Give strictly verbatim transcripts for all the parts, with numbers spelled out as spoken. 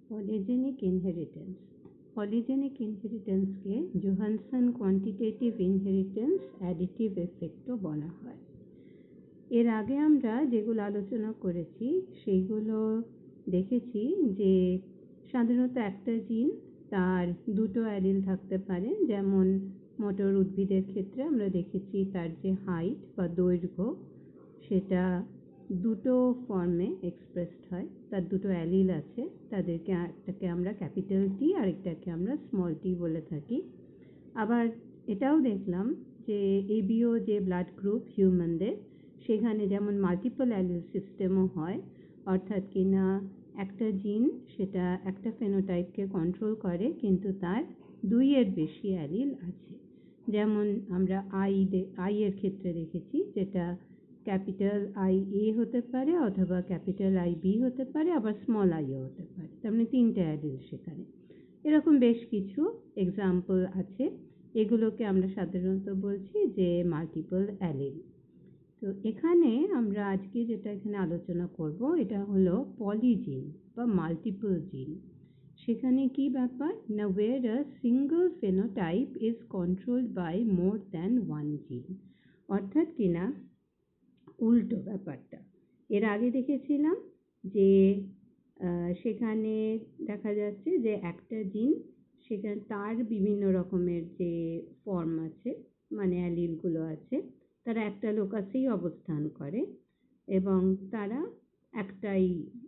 Polygenic inheritance. Polygenic ইনহেরিটেন্সকে Johannsen quantitative inheritance additive এফেক্টও বলা হয়। এর আগে আমরা যেগুলো আলোচনা করেছি সেইগুলো দেখেছি যে সাধারণত একটা জিন তার দুটো অ্যালিল থাকতে পারে, যেমন মোটর উদ্ভিদের ক্ষেত্রে আমরা দেখেছি তার যে হাইট বা দৈর্ঘ্য সেটা দুটো ফর্মে এক্সপ্রেসড হয়, তার দুটো অ্যালিল আছে, তাদেরকে একটাকে আমরা ক্যাপিটাল টি আর একটাকে আমরা স্মল টি বলে থাকি। আবার এটাও দেখলাম যে এবিও যে ব্লাড গ্রুপ হিউম্যানদের, সেখানে যেমন মাল্টিপল অ্যালিল সিস্টেমও হয়, অর্থাৎ কিনা একটা জিন সেটা একটা ফেনোটাইপকে কন্ট্রোল করে কিন্তু তার দুইয়ের বেশি অ্যালিল আছে। যেমন আমরা আই আই এর ক্ষেত্রে দেখেছি, যেটা ক্যাপিটাল আই এ হতে পারে অথবা ক্যাপিটাল আই বি হতে পারে, আবার স্মল আইও হতে পারে, তার মানে তিনটে অ্যালিল সেখানে। এরকম বেশ কিছু এক্সাম্পল আছে, এগুলোকে আমরা সাধারণত বলছি যে মাল্টিপল অ্যালিল। তো এখানে আমরা আজকে যেটা এখানে আলোচনা করব এটা হলো পলিজিন বা মাল্টিপল জিন। সেখানে কি ব্যাপার না, where a single phenotype is controlled by more than one gene, অর্থাৎ কিনা উল্টো ব্যাপারটা। এর আগে দেখেছিলাম যে সেখানে দেখা যাচ্ছে যে একটা জিন সেখানে তার বিভিন্ন রকমের যে ফর্ম আছে, মানে অ্যালিলগুলো আছে, তারা একটা লোকাসেই অবস্থান করে এবং তারা একটাই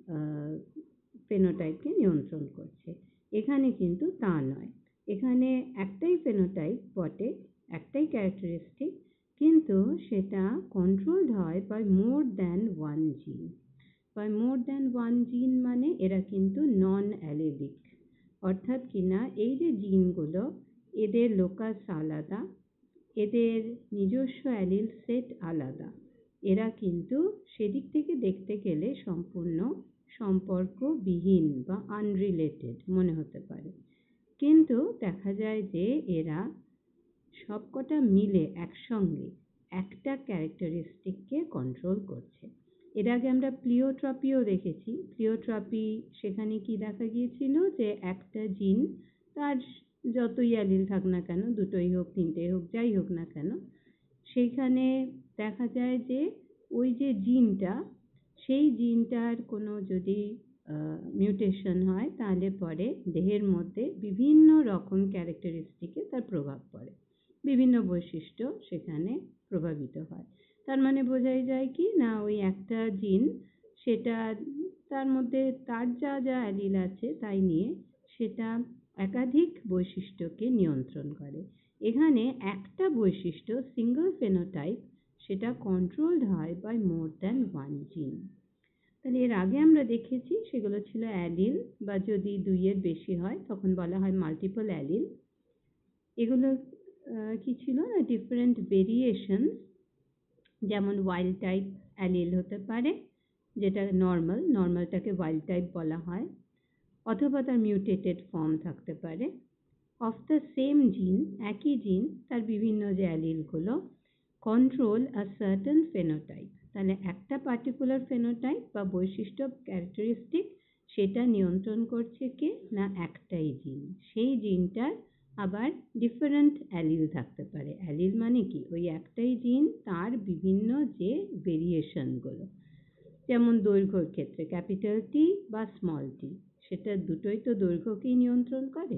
ফেনোটাইপকে নিয়ন্ত্রণ করছে। এখানে কিন্তু তা নয়, এখানে একটাই ফেনোটাইপ বটে, একটাই ক্যারেক্টারিস্টিক, কিন্তু সেটা কন্ট্রোলড হয় by more than one gene. By more than one gene মানে এরা কিন্তু নন অ্যালিলিক, অর্থাৎ কিনা এই যে জিনগুলো এদের লোকাস আলাদা, এদের নিজস্ব অ্যালিল সেট আলাদা, এরা কিন্তু সেদিক থেকে দেখতে গেলে সম্পূর্ণ সম্পর্কবিহীন বা আনরিলেটেড মনে হতে পারে, কিন্তু দেখা যায় যে এরা সবকটা মিলে একসঙ্গে একটা ক্যারেক্টারিস্টিককে কন্ট্রোল করছে। এর আগে আমরা প্লিওট্রপিও দেখেছি। প্লিওট্রপি সেখানে কি দেখা গিয়েছিল যে একটা জিন তার যতই অ্যালিল থাক না কেন, দুটোই হোক তিনটেই হোক যাই হোক না কেন, সেইখানে দেখা যায় যে ওই যে জিনটা, সেই জিনটার কোনো যদি মিউটেশন হয় তাহলে পরে দেহের মধ্যে বিভিন্ন রকম ক্যারেক্টারিস্টিকে তার প্রভাব পড়ে, বিভিন্ন বৈশিষ্ট্য সেখানে প্রভাবিত হয়। তার মানে বোঝাই যায় কি না, ওই একটা জিন সেটা তার মধ্যে তার যা যা অ্যালিল আছে তাই নিয়ে সেটা একাধিক বৈশিষ্ট্যকে নিয়ন্ত্রণ করে। এখানে একটা বৈশিষ্ট্য সিঙ্গল ফেনোটাইপ সেটা কন্ট্রোলড হয় by more than one gene. তাহলে এর আগে আমরা দেখেছি সেগুলো ছিল অ্যালিল, বা যদি দুইয়ের বেশি হয় তখন বলা হয় মাল্টিপল অ্যালিল। এগুলো কি ছিল না, ডিফারেন্ট ভেরিয়েশন, যেমন ওয়াইল্ড টাইপ অ্যালিল হতে পারে, যেটা নর্মাল, নর্মালটাকে ওয়াইল্ড টাইপ বলা হয়, অথবা তার মিউটেটেড ফর্ম থাকতে পারে। অফ দ্য সেম জিন, একই জিন তার বিভিন্ন যে অ্যালিলগুলো কন্ট্রোল আ সার্টেন ফেনোটাইপ, তাহলে একটা পার্টিকুলার ফেনোটাইপ বা বৈশিষ্ট্য ক্যারেক্টারিস্টিক সেটা নিয়ন্ত্রণ করছে কে না একটাই জিন। সেই জিনটার আবার ডিফারেন্ট অ্যালিল থাকতে পারে। অ্যালিল মানে কি, ওই একটাই জিন তার বিভিন্ন যে ভেরিয়েশনগুলো, যেমন দৈর্ঘ্যের ক্ষেত্রে ক্যাপিটাল টি বা স্মল টি, সেটা দুটোই তো দৈর্ঘ্যকেই নিয়ন্ত্রণ করে।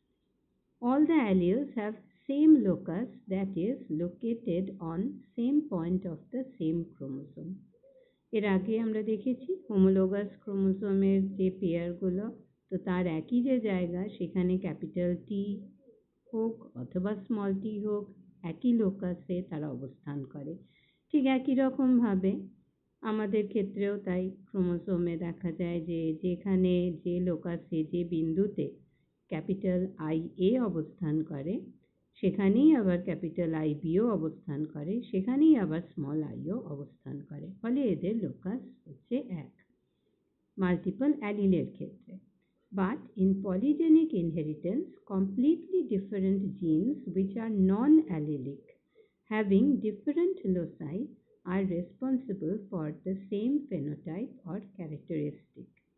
All the alleles have same locus, that is located on same point of the same chromosome. এর আগে আমরা দেখেছি হোমোলোগাস ক্রোমোসোমের যে পেয়ারগুলো, তো তার একই যে জায়গা সেখানে ক্যাপিটাল টি হোক অথবা স্মল টি হোক একই লোকাসে তারা অবস্থান করে। ঠিক একই রকমভাবে আমাদের ক্ষেত্রেও তাই ক্রোমোসোমে দেখা যায় যে যেখানে যে লোকাসে যে বিন্দুতে ক্যাপিটাল আই এ অবস্থান করে সেখানেই আবার ক্যাপিটাল আই বিও অবস্থান করে, সেখানেই আবার স্মল আইও অবস্থান করে, ফলে এদের লোকাস হচ্ছে এক মাল্টিপল অ্যালিলের ক্ষেত্রে। But in polygenic inheritance, completely different genes which are non-allelic, having different loci, are responsible for the same phenotype or characteristic.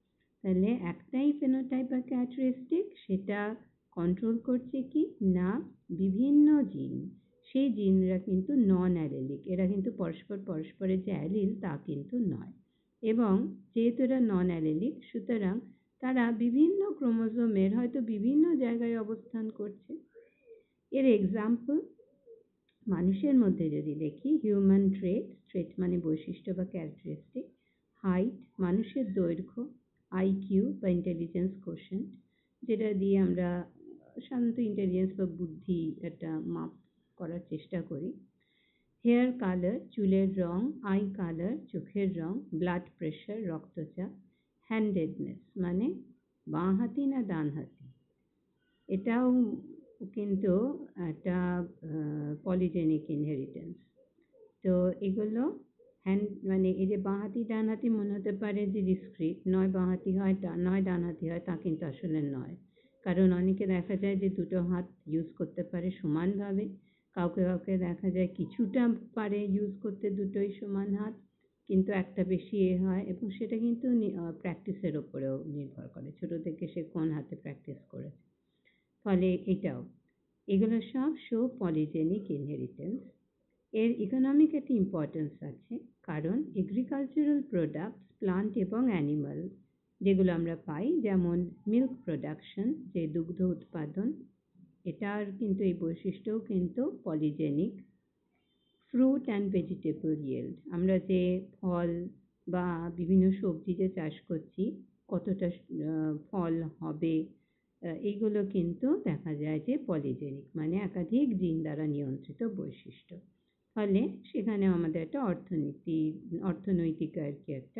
তাহলে একটাই ফেনোটাইপ বা ক্যারেক্টারিস্টিক, সেটা কন্ট্রোল করছে কি না বিভিন্ন জিন। সেই জিনরা কিন্তু নন অ্যালেলিক, এরা কিন্তু পরস্পর পরস্পরের যে অ্যালিল তা কিন্তু নয়। এবং যেহেতু এরা নন অ্যালেলিক, সুতরাং তারা বিভিন্ন ক্রোমোজোমের হয়তো বিভিন্ন জায়গায় অবস্থান করছে। এর এক্সাম্পল মানুষের মধ্যে যদি দেখি, হিউম্যান ট্রেট, ট্রেট মানে বৈশিষ্ট্য বা ক্যারেক্টারিস্টিক, হাইট মানুষের দৈর্ঘ্য, আইকিউ বা ইন্টেলিজেন্স কোশেন্ট, যেটা দিয়ে আমরা সাধারণত ইন্টেলিজেন্স বা বুদ্ধি একটা মাপ করার চেষ্টা করি, হেয়ার কালার চুলের রং, আই কালার চোখের রং, ব্লাড প্রেশার রক্তচাপ, হ্যান্ডেডনেস মানে বাঁ হাতি না ডান হাতি, এটাও কিন্তু একটা পলিজেনিক ইনহেরিটেন্স। তো এগুলো হ্যান্ড মানে এই যে বাঁ হাতি ডান হাতি মনে হতে পারে যে ডিসক্রিট, নয় বাঁ হাতি হয় নয় ডান হাতি হয়, তা কিন্তু আসলে নয়। কারণ অনেকে দেখা যায় যে দুটো হাত ইউজ করতে পারে সমানভাবে, কাউকে কাউকে দেখা যায় কিছুটা পারে ইউজ করতে দুটোই সমান হাত, কিন্তু একটা বেশি এ হয়, এবং সেটা কিন্তু প্র্যাকটিসের ওপরেও নির্ভর করে, ছোটো থেকে সে কোন হাতে প্র্যাকটিস করেছে। ফলে এটাও, এগুলো সব শো পলিজেনিক ইনহেরিটেন্স। এর ইকোনমিক একটা ইম্পর্টেন্স আছে, কারণ এগ্রিকালচারাল প্রোডাক্টস, প্লান্ট এবং অ্যানিমাল যেগুলো আমরা পাই, যেমন মিল্ক প্রোডাকশন, যে দুগ্ধ উৎপাদন, এটার কিন্তু এই বৈশিষ্ট্যও কিন্তু polygenic. Fruit and vegetable yield, আমরা যে ফল বা বিভিন্ন সবজি যে চাষ করছি, কতটা ফল হবে, এইগুলো কিন্তু দেখা যায় যে পলিজেনিক, মানে একাধিক জিন দ্বারা নিয়ন্ত্রিত বৈশিষ্ট্য। ফলে সেখানে আমাদের একটা অর্থনীতি অর্থনৈতিক আর কি একটা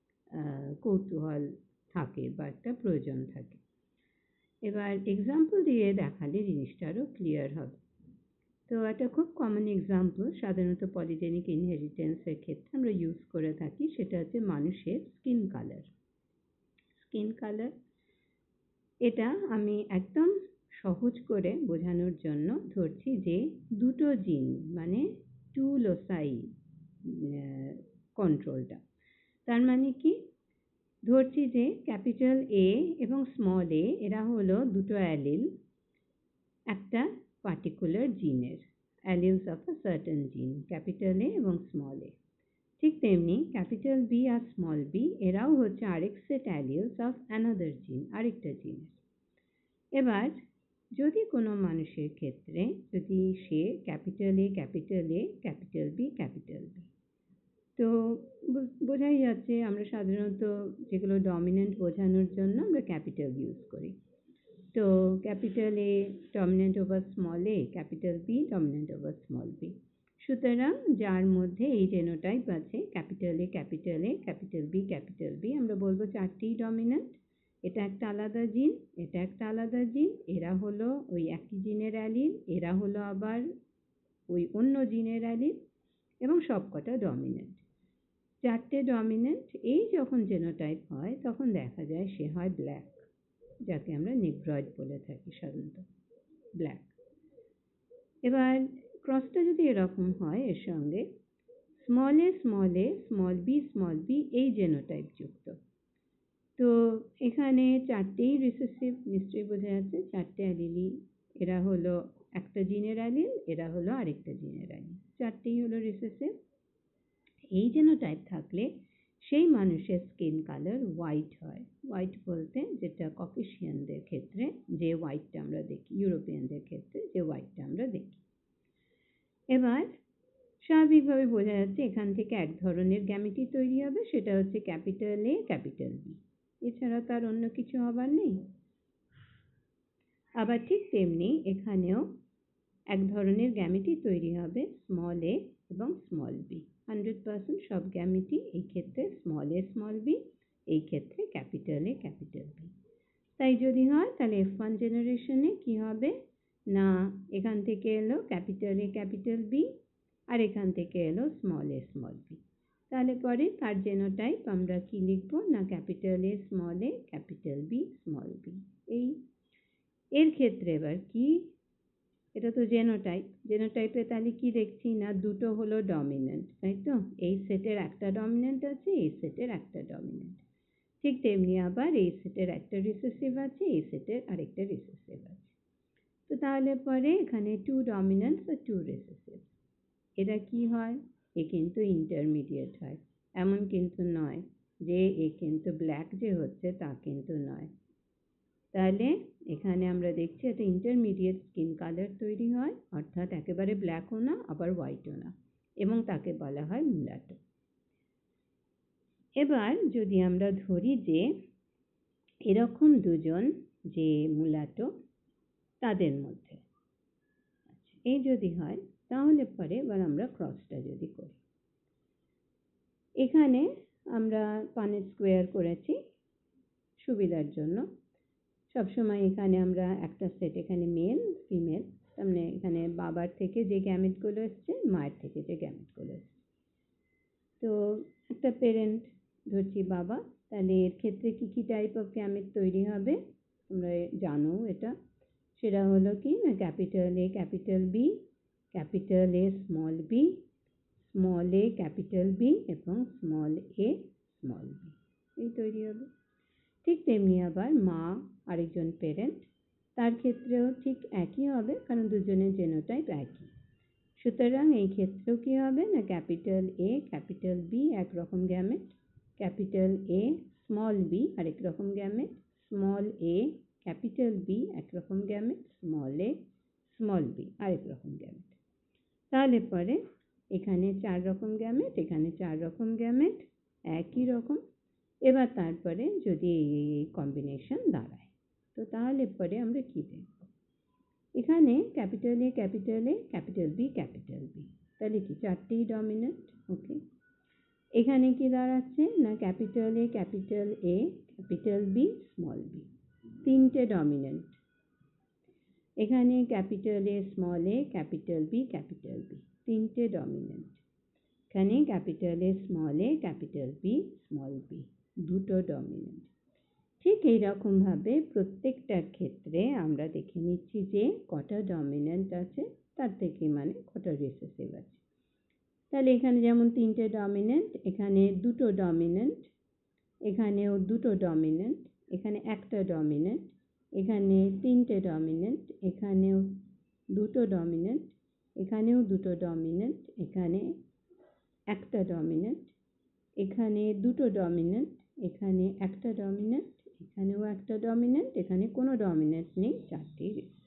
কৌতূহল থাকে বা একটা প্রয়োজন থাকে। এবার এক্সাম্পল দিয়ে দেখালে জিনিসটা আরও ক্লিয়ার হবে। তো একটা খুব কমন এক্সাম্পল সাধারণত পলিজেনিক ইনহেরিটেন্সের ক্ষেত্রে আমরা ইউজ করে থাকি, সেটা হচ্ছে মানুষের স্কিন কালার। স্কিন কালার এটা আমি একদম সহজ করে বোঝানোর জন্য ধরছি যে দুটো জিন মানে টু লোসাই কন্ট্রোলটা। তার মানে কি, ধরছি যে ক্যাপিটাল এ এবং স্মল এ এরা হলো দুটো অ্যালিল একটা পার্টিকুলার জিনের, alleles of a certain gene, capital A এবং স্মল এ। ঠিক তেমনি ক্যাপিটাল বি আর স্মল বি এরাও হচ্ছে আরেক সেট অ্যালিলস অফ অ্যানাদার জিন, আরেকটা জিনের। এবার যদি কোনো মানুষের ক্ষেত্রে যদি সে capital A capital A capital B capital B, তো বোঝাই যাচ্ছে আমরা সাধারণত যেগুলো ডমিনেন্ট বোঝানোর জন্য আমরা ক্যাপিটাল ইউজ করি। তো capital A dominant over small A, capital B dominant over small B. সুতরাং যার মধ্যে এই জেনোটাইপ আছে capital A capital A capital B capital B, আমরা বলবো চারটিই ডমিনেন্ট। এটা একটা আলাদা জিন, এটা একটা আলাদা জিন, এরা হলো ওই একই জিনের অ্যালিল, এরা হলো আবার ওই অন্য জিনের অ্যালিল, এবং সবকটা ডমিনেন্ট। চারটে ডমিনেন্ট, এই যখন জেনোটাইপ হয় তখন দেখা যায় সে হয় ব্ল্যাক, যাকে আমরা নিগ্রয়েড বলে থাকি সাধারণত, ব্ল্যাক। এবার ক্রসটা যদি এরকম হয় এর সঙ্গে small A small A small B small B এই জেনোটাইপ যুক্ত, তো এখানে চারটেই রিসেসিভ, নিশ্চয়ই বোঝা যাচ্ছে চারটে অ্যালিলই, এরা হলো একটা জিনের অ্যালিল, এরা হলো আরেকটা জিনের অ্যালিল, চারটেই হলো রিসেসিভ। এই জেনোটাইপ থাকলে সেই মানুষের স্কিন কালার হোয়াইট হয়। হোয়াইট বলতে যেটা ককেশিয়ানদের ক্ষেত্রে যে হোয়াইটটা আমরা দেখি, ইউরোপিয়ানদের ক্ষেত্রে যে হোয়াইটটা আমরা দেখি। এবার স্বাভাবিকভাবে বোঝা যাচ্ছে এখান থেকে এক ধরনের গ্যামেটই তৈরি হবে, সেটা হচ্ছে ক্যাপিটাল এ ক্যাপিটাল বি, এছাড়া তার অন্য কিছু হবার নেই। আবার ঠিক তেমনি এখানেও এক ধরনের গ্যামেটই তৈরি হবে, স্মল এ এবং স্মল বি। হান্ড্রেড পার্সেন্ট সব গ্যামেটই এই ক্ষেত্রে স্মল এ স্মল বি, এই ক্ষেত্রে ক্যাপিটাল এ ক্যাপিটাল বি। তাই যদি হয় তাহলে এফ ওয়ান জেনারেশনে কি হবে না, এখান থেকে এলো ক্যাপিটাল এ ক্যাপিটাল বি, আর এখান থেকে এলো স্মল এ স্মল বি। তাহলে পরে তার জেনোটাইপ আমরা কি লিখবো না, capital A small A capital B small B. এই এর ক্ষেত্রে এবার কি, এটা তো জেনোটাইপ, জেনোটাইপে তাহলে কি দেখছি না দুটো হলো ডমিনেন্ট, তাই তো, এই সেটের একটা ডমিনেন্ট আছে, এই সেটের একটা ডমিনেন্ট। ঠিক তেমনি আবার এই সেটের একটা রিসেসিভ আছে, এই সেটের আরেকটা রিসেসিভ আছে। তো তাহলে পরে এখানে টু ডমিন্যান্ট আর টু রিসেসিভ, এরা কি হয়? এ কিন্তু ইন্টারমিডিয়েট হয়। এমন কিন্তু নয় যে এ কিন্তু ব্ল্যাক যে হচ্ছে তা কিন্তু নয়। তাহলে এখানে আমরা দেখছি একটা ইন্টারমিডিয়েট স্কিন কালার তৈরি হয়, অর্থাৎ একেবারে ব্ল্যাকও না আবার হোয়াইটও না, এবং তাকে বলা হয় মুলাটো। এবার যদি আমরা ধরি যে এরকম দুজন যে মুলাটো, তাদের মধ্যে এই যদি হয়, তাহলে পরে এবার আমরা ক্রসটা যদি করি, এখানে আমরা পানেট স্কোয়ার করেছি সুবিধার জন্য। সবসময় এখানে আমরা একটা সেট, এখানে মেল ফিমেল, তার মানে এখানে বাবার থেকে যে গ্যামেটগুলো এসছে, মায়ের থেকে যে গ্যামেটগুলো এসছে। তো একটা পেরেন্ট ধরছি বাবা, তাহলে এর ক্ষেত্রে কী কী টাইপ অফ গ্যামেট তৈরি হবে তোমরা জানো এটা। সেটা হলো কি না, capital A capital B, capital A small B, small A capital B এবং স্মল এ স্মল বি, এই তৈরি হবে। ঠিক তেমনি আবার মা আরেকজন পেরেন্ট, তার ক্ষেত্রেও ঠিক একই হবে, কারণ দুজনের জেনোটাইপ একই। সুতরাং এই ক্ষেত্রেও কী হবে না, ক্যাপিটাল এ ক্যাপিটাল বি একরকম gamete, capital A small B আরেক রকম gamete, small A capital B একরকম gamete, small A small B আরেক রকম গ্যামেট। তাহলে পরে এখানে চার রকম গ্যামেট, এখানে চার রকম গ্যামেট, একই রকম। এবার তারপরে যদি এই এই কম্বিনেশন দাঁড়ায়, তো তাহলে পরে আমরা কী দেখব, এখানে capital A capital A capital B capital B, তাহলে কি চারটেই ডমিনেন্ট। ওকে, এখানে কি দাঁড়াচ্ছে না, capital A capital A capital B small B, তিনটে ডমিনেন্ট। এখানে capital A small A capital B capital B, তিনটে ডমিনেন্ট। এখানে capital A small A capital B small B, দুটো ডমিনেন্ট। ঠিক এইরকমভাবে প্রত্যেকটার ক্ষেত্রে আমরা দেখে নিচ্ছি যে কটা ডমিনেন্ট আছে, তার থেকে মানে কটা রিসেসিভ আছে। তাহলে এখানে যেমন তিনটে ডমিনেন্ট, এখানে দুটো ডমিনেন্ট, এখানেও দুটো ডমিনেন্ট, এখানে একটা ডমিনেন্ট, এখানে তিনটে ডমিনেন্ট, এখানেও দুটো ডমিনেন্ট, এখানেও দুটো ডমিনেন্ট, এখানে একটা ডমিনেন্ট, এখানে দুটো ডমিনেন্ট, এখানে একটা ডমিনেন্ট, এখানেও একটা ডমিনেন্ট, এখানে কোনো ডমিনেন্ট নেই, চারটি।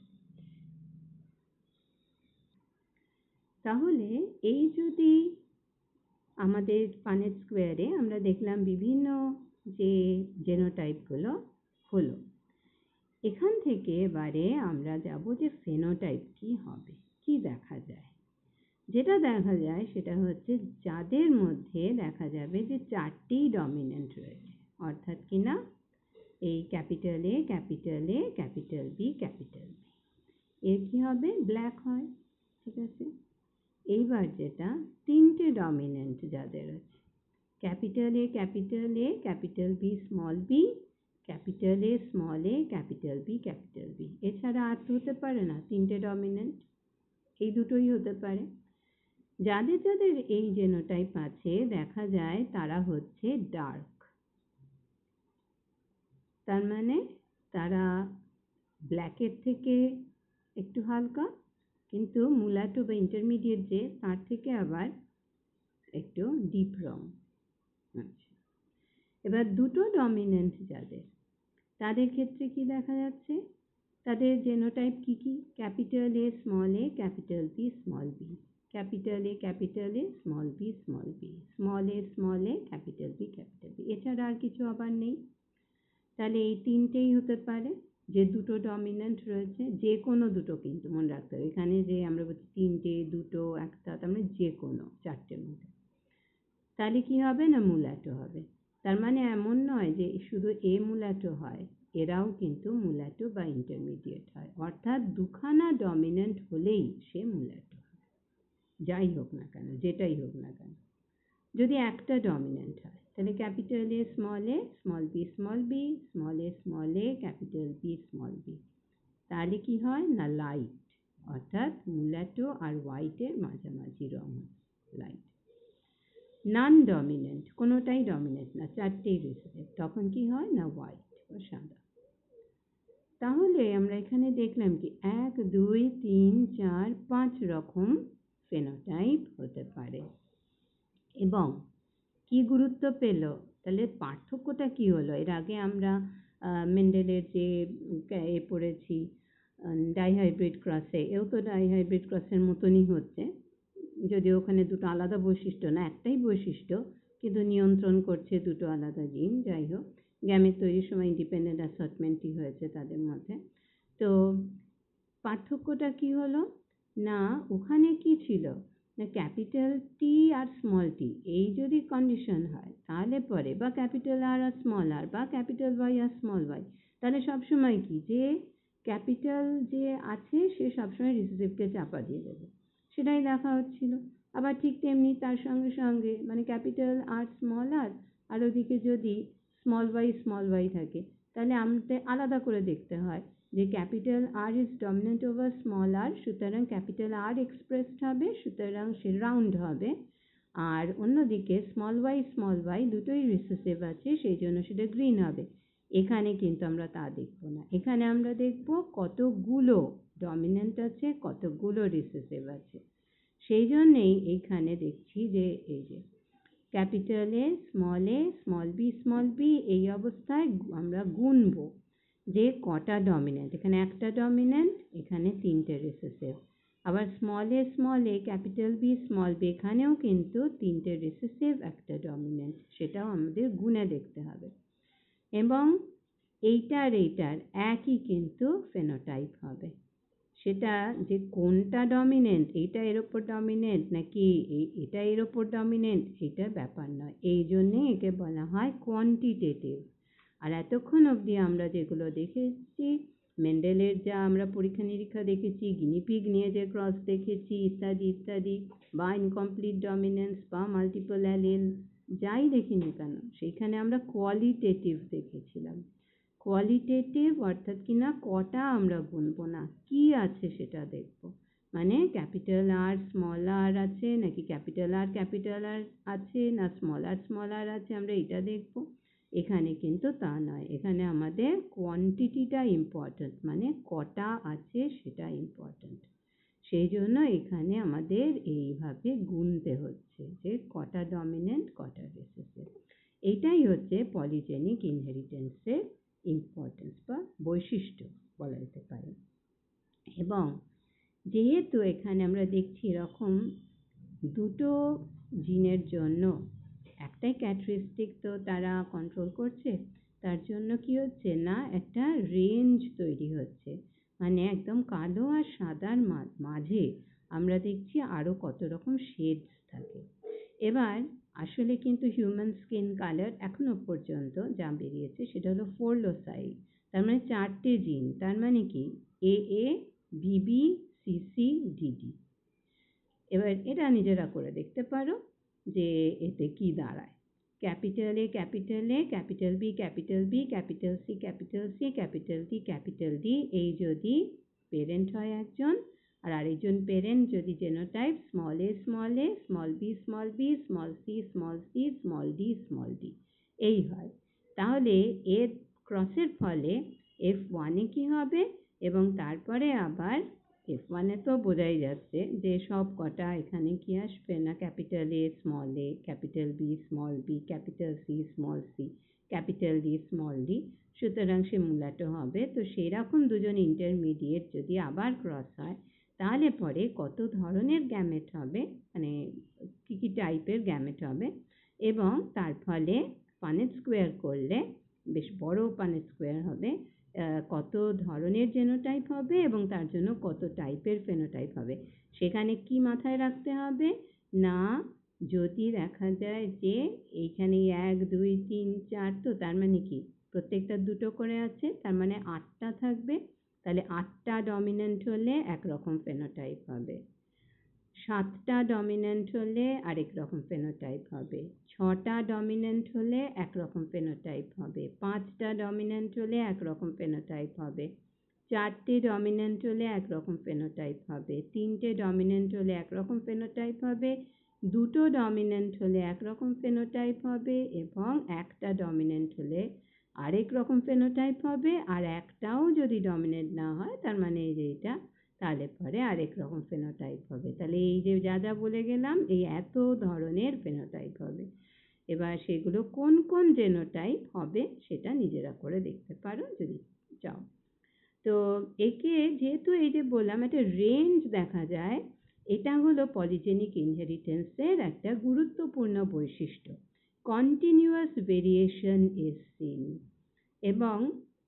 তাহলে এই যদি আমাদের পানেট স্কোয়ারে আমরা দেখলাম বিভিন্ন যে জেনোটাইপগুলো হলো, এখান থেকে এবারে আমরা যাব যে ফেনোটাইপ কি হবে, কি দেখা যায়। যেটা দেখা যায় সেটা হচ্ছে যাদের মধ্যে দেখা যাবে যে চারটি ডমিনেন্ট রয়েছে, অর্থাৎ কি না, এই capital A capital A capital B capital B, এর কি হবে, ব্ল্যাক হয়। ঠিক আছে, এইবার যেটা তিনটে ডমিনেন্ট যাদের আছে, capital A capital A capital B small B, capital A small A capital B capital B, এছাড়া আর তো হতে পারে না, তিনটে ডমিনেন্ট এই দুটোই হতে পারে। যাদের যাদের এই জেনোটাইপ আছে দেখা যায় তারা হচ্ছে ডার্ক, তার মানে তারা ব্ল্যাকের থেকে একটু হালকা, কিন্তু মুলাটো বা ইন্টারমিডিয়েট যে তার থেকে আবার একটু ডিপ রং। আচ্ছা, এবার দুটো ডমিনেন্ট যাদের, তাদের ক্ষেত্রে কি দেখা যাচ্ছে, তাদের জেনোটাইপ কি কি, capital A small A capital B small B, capital A capital A small B small B, small A small A capital B capital B, এছাড়া আর কিছু আবার নেই। তাহলে এই তিনটেই হতে পারে যে দুটো ডমিনেন্ট রয়েছে, যে কোনো দুটো, কিন্তু মনে রাখতে হবে এখানে যে আমরা বলছি তিনটে দুটো একটা, তার মানে যে কোনো চারটের মধ্যে, তাহলে কি হবে না, মুলাটো হবে। তার মানে এমন নয় যে শুধু এ মুলাটো হয়, এরাও কিন্তু মুলাটো বা ইন্টারমিডিয়েট হয়, অর্থাৎ দুখানা ডমিনেন্ট হলেই সে মুলাটো হয়, যাই হোক না কেন, যেটাই হোক না কেন। যদি একটা ডমিনেন্ট হয় তাহলে capital A small A small B small B, small A small A capital B small B, তাহলে কি হয় না, লাইট, অর্থাৎ মুলাটো আর হোয়াইটের মাঝামাঝি রং, লাইট। নন ডমিনেন্ট, কোনোটাই ডমিনেন্ট না, চারটেই রিসেসিভ, তখন কি হয় না হোয়াইট বা সাদা। তাহলে আমরা এখানে দেখলাম কি এক দুই তিন চার পাঁচ রকম ফেনোটাইপ হতে পারে। এবং কি গুরুত্ব পেল, তাহলে পার্থক্যটা কি হলো? এর আগে আমরা মেন্ডেলের যে এ পড়েছি ডাইহাইব্রিড ক্রসে, এও তো ডাইহাইব্রিড ক্রসের মতনই হচ্ছে, যদিও ওখানে দুটো আলাদা বৈশিষ্ট্য না, একটাই বৈশিষ্ট্য, কিন্তু নিয়ন্ত্রণ করছে দুটো আলাদা জিন। যাই হোক, গ্যামেট তৈরির সময় ইন্ডিপেন্ডেন্ট অ্যাসর্টমেন্টই হয়েছে তাদের মধ্যে। তো পার্থক্যটা কি হলো না, ওখানে কি ছিল না ক্যাপিটাল টি আর স্মল টি, এই যদি কন্ডিশন হয় তাহলে পরে, বা ক্যাপিটাল আর আর স্মল আর, বা ক্যাপিটাল ওয়াই আর স্মল ওয়াই, তাহলে সবসময় কি যে ক্যাপিটাল যে আছে সে সবসময় রিসেসিভকে চাপা দিয়ে দেবে, সেটাই দেখা হচ্ছিল। আবার ঠিক তেমনি তার সঙ্গে সঙ্গে মানে ক্যাপিটাল আর স্মল আর, আর ওদিকে যদি স্মল ওয়াই স্মল ওয়াই থাকে, তাহলে আমাদের আলাদা করে দেখতে হয় যে capital R is dominant over small R, সুতরাং ক্যাপিটাল আর এক্সপ্রেসড হবে, সুতরাং সে রাউন্ড হবে। আর অন্যদিকে স্মল ওয়াই স্মল ওয়াই দুটোই রিসেসিভ আছে, সেই জন্য সেটা গ্রিন হবে। এখানে কিন্তু আমরা তা দেখব না, এখানে আমরা দেখব কতগুলো ডমিনেন্ট আছে, কতগুলো রিসেসিভ আছে। সেই জন্যেই এইখানে দেখছি যে এই যে capital A small A small B small B, এই অবস্থায় আমরা গুনবো যে কটা ডমিনেন্ট, এখানে একটা ডমিনেন্ট, এখানে তিনটে রিসেসিভ। আবার small A small A capital B small B, এখানেও কিন্তু তিনটে রিসেসিভ একটা ডমিনেন্ট, সেটাও আমাদের গুনে দেখতে হবে। এবং এইটার এইটার একই কিন্তু ফেনোটাইপ হবে, সেটা যে কোনটা ডমিনেন্ট, এইটা এর ওপর ডমিনেন্ট নাকি এটা এর ওপর ডমিনেন্ট, এটা ব্যাপার নয়। এই জন্যে একে বলা হয় কোয়ান্টিটেটিভ। আর এতক্ষণ অবধি আমরা যেগুলো দেখেছি, মেন্ডেলের যা আমরা পরীক্ষা নিরীক্ষা দেখেছি, গিনিপিগ নিয়ে যে ক্রস দেখেছি ইত্যাদি ইত্যাদি, বা ইনকমপ্লিট ডমিনেন্স বা মাল্টিপল অ্যালিল, যাই দেখিনি কেন সেইখানে আমরা কোয়ালিটেটিভ দেখেছিলাম। কোয়ালিটেটিভ অর্থাৎ কিনা কটা আমরা গুনবো না, কি আছে সেটা দেখব, মানে ক্যাপিটাল আর স্মল আর আছে নাকি ক্যাপিটাল আর ক্যাপিটাল আর আছে না স্মল আর স্মল আর আছে, আমরা এটা দেখব। এখানে কিন্তু তা নয়, এখানে আমাদের কোয়ান্টিটিটা ইম্পর্ট্যান্ট, মানে কটা আছে সেটা ইম্পর্ট্যান্ট। সেই জন্য এখানে আমাদের এইভাবে গুনতে হচ্ছে যে কটা ডমিনেন্ট কটা রিসেসিভ। এইটাই হচ্ছে পলিজেনিক ইনহেরিটেন্সের ইম্পর্টেন্স বা বৈশিষ্ট্য বলা যেতে পারে। এবং যেহেতু এখানে আমরা দেখছি এরকম দুটো জিনের জন্য একটাই ক্যারেক্টারিস্টিক তো তারা কন্ট্রোল করছে, তার জন্য কি হচ্ছে না একটা রেঞ্জ তৈরি হচ্ছে, মানে একদম কালো আর সাদার মাঝে আমরা দেখছি আরও কত রকম শেডস থাকে। এবার আসলে কিন্তু হিউম্যান স্কিন কালার এখনো পর্যন্ত যা বেরিয়েছে সেটা হলো ফোর লোসাই, তার মানে চারটে জিন, তার মানে কি এ এ বিবি সিসি ডিডি। এবার এটা নিজেরা করে দেখতে পারো যে এতে কি দাঁড়ায়। Capital A capital A capital B capital B capital C capital C capital D capital D, এই যদি পেরেন্ট হয় একজন, আর আরেকজন পেরেন্ট যদি genotype small A small A small B small B small C small C small D small D এই হয়, তাহলে এর ক্রসের ফলে এফ ওয়ানে কি হবে, এবং তারপরে আবার এফ ওয়ানে তো বোঝাই যাচ্ছে যে সব কটা এখানে কি আসবে না capital A small A capital B small B capital C small C capital D small D, সুতরাং সে মুলাটো হবে। তো সেই রকম দুজন ইন্টারমিডিয়েট যদি আবার ক্রস হয় তাহলে পরে কত ধরনের গ্যামেট হবে, মানে কী কী টাইপের গ্যামেট হবে, এবং তার ফলে পানেট স্কোয়ার করলে বেশ বড় পানেট স্কোয়ার হবে, কত ধরনের জেনোটাইপ হবে এবং তার জন্য কত টাইপের ফেনোটাইপ হবে। সেখানে কি মাথায় রাখতে হবে না, যদি দেখা যায় যে এইখানে এক দুই তিন চার, তো তার মানে কি প্রত্যেকটা দুটো করে আছে, তার মানে আটটা থাকবে, তাহলে আটটা ডমিনেন্ট হলে একরকম ফেনোটাইপ হবে, সাতটা ডমিনেন্ট হলে আরেক রকম ফেনোটাইপ হবে, ছটা ডমিনেন্ট হলে একরকম ফেনোটাইপ হবে, পাঁচটা ডমিনেন্ট হলে একরকম ফেনোটাইপ হবে, চারটে ডমিনেন্ট হলে একরকম ফেনোটাইপ হবে, তিনটে ডমিনেন্ট হলে একরকম ফেনোটাইপ হবে, দুটো ডমিন্যান্ট হলে একরকম ফেনোটাইপ হবে এবং একটা ডমিন্যান্ট হলে আরেক রকম ফেনোটাইপ হবে, আর একটাও যদি ডমিনেন্ট না হয় তার মানে এই যে এটা, তাহলে পরে আরেক রকম ফেনোটাইপ হবে। তাহলে এই যে যা যা বলে গেলাম এই এত ধরনের ফেনোটাইপ হবে। এবার সেগুলো কোন কোন জেনোটাইপ হবে সেটা নিজেরা করে দেখতে পারো যদি চাও। তো একে যেহেতু এই যে বললাম একটা রেঞ্জ দেখা যায়, এটা হলো পলিজেনিক ইনহেরিটেন্সের একটা গুরুত্বপূর্ণ বৈশিষ্ট্য। Continuous variation is seen. এবং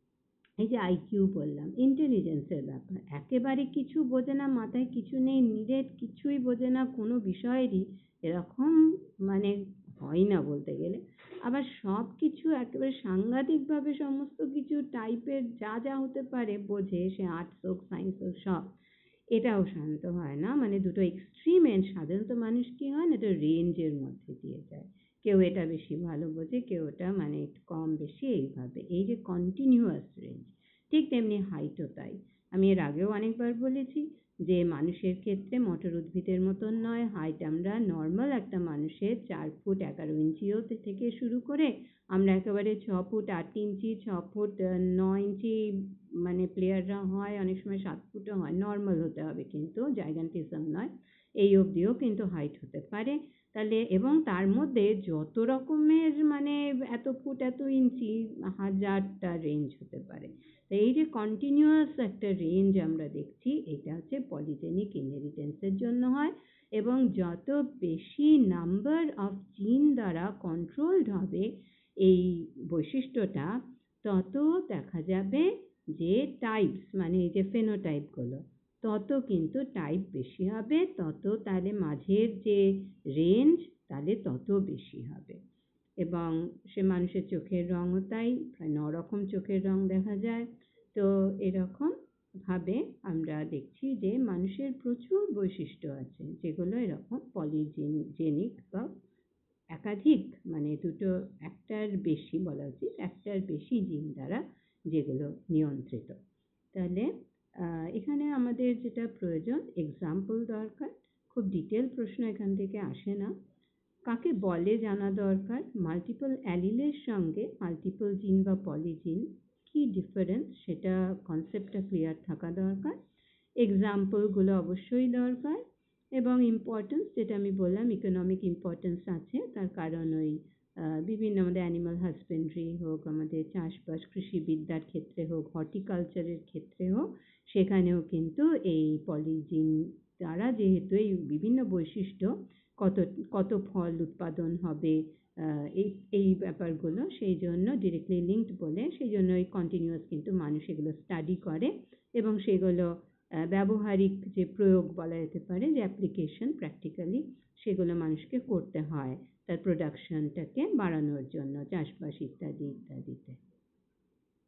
এই যে আইকিউ বললাম, ইন্টেলিজেন্সের ব্যাপার, একেবারে কিছু বোঝে না, মাথায় কিছু নেই, নিরেট কিছুই বোঝে না কোনো বিষয়েরই, এরকম মানে হয় না বলতে গেলে। আবার সব কিছু একেবারে সাংঘাতিকভাবে সমস্ত কিছু টাইপের যা যা হতে পারে বোঝে, সে আর্টস হোক সায়েন্স হোক সব, এটাও শান্ত হয় না। মানে দুটো এক্সট্রিমের সাধারণত মানুষ কি হয় না, একটা রেঞ্জের মধ্যে দিয়ে যায়, কেউ এটা বেশি ভালো বোঝে, কেউ ওটা মানে একটু কম বেশি এইভাবে। এই যে কন্টিনিউয়াস রেঞ্জ, ঠিক তেমনি হাইটও তাই। আমি এর আগেও অনেকবার বলেছি যে মানুষের ক্ষেত্রে মটর উদ্ভিদের মতন নয়, হাইট আমরা নর্মাল একটা মানুষের চার ফুট এগারো ইঞ্চিও থেকে শুরু করে আমরা একেবারে ছ ফুট আট ইঞ্চি, ছ ফুট নয় ইঞ্চি মানে প্লেয়াররা হয়, অনেক সময় সাত ফুটও হয়, নর্মাল হতে হবে কিন্তু জাইগান্টিজম নয়, এই অবধিও কিন্তু হাইট হতে পারে। তাহলে এবং তার মধ্যে যত রকমের মানে এত ফুট এত ইঞ্চি হাজারটা রেঞ্জ হতে পারে। তো এই যে কন্টিনিউয়াস একটা রেঞ্জ আমরা দেখছি, এটা হচ্ছে পলিজেনিক ইনহেরিটেন্সের জন্য হয়। এবং যত বেশি নাম্বার অফ জিন দ্বারা কন্ট্রোলড হবে এই বৈশিষ্ট্যটা, তত দেখা যাবে যে টাইপস মানে এই যে ফেনোটাইপগুলো তত কিন্তু টাইপ বেশি হবে, তত তাহলে মাঝের যে রেঞ্জ তাহলে তত বেশি হবে। এবং সে মানুষের চোখের রঙও তাই, প্রায় ন রকম চোখের রং দেখা যায়। তো এরকম ভাবে আমরা দেখছি যে মানুষের প্রচুর বৈশিষ্ট্য আছে যেগুলো এরকম পলিজেনিক বা একাধিক মানে দুটো একটার বেশি বলা উচিত, একটার বেশি জিন দ্বারা যেগুলো নিয়ন্ত্রিত। তাহলে এখানে আমাদের যেটা প্রয়োজন এক্সাম্পল দরকার, খুব ডিটেল প্রশ্ন এখান থেকে আসে না। কাকে বলে জানা দরকার, মাল্টিপল অ্যালিলের সঙ্গে মাল্টিপল জিন বা পলিজিন কি ডিফারেন্স সেটা কনসেপ্টটা ক্লিয়ার থাকা দরকার, এক্সাম্পলগুলো অবশ্যই দরকার। এবং ইম্পর্টেন্স যেটা আমি বললাম ইকোনমিক ইম্পর্টেন্স আছে, তার কারণ ওই বিভিন্ন আমাদের অ্যানিমাল হাজবেন্ড্রি হোক, আমাদের চাষবাস কৃষিবিদ্যার ক্ষেত্রে হোক, হর্টিকালচারের ক্ষেত্রে হোক, সেখানেও কিন্তু এই পলিজিন দ্বারা যেহেতু এই বিভিন্ন বৈশিষ্ট্য কত কত ফল উৎপাদন হবে এই এই ব্যাপারগুলো সেই জন্য ডিরেক্টলি লিঙ্কড বলে, সেই জন্য এই কন্টিনিউয়াস কিন্তু মানুষ এগুলো স্টাডি করে এবং সেগুলো ব্যবহারিক যে প্রয়োগ বলা যেতে পারে, যে অ্যাপ্লিকেশন প্র্যাকটিক্যালি সেগুলো মানুষকে করতে হয় তার প্রোডাকশনটাকে বাড়ানোর জন্য চাষবাস ইত্যাদি ইত্যাদিতে।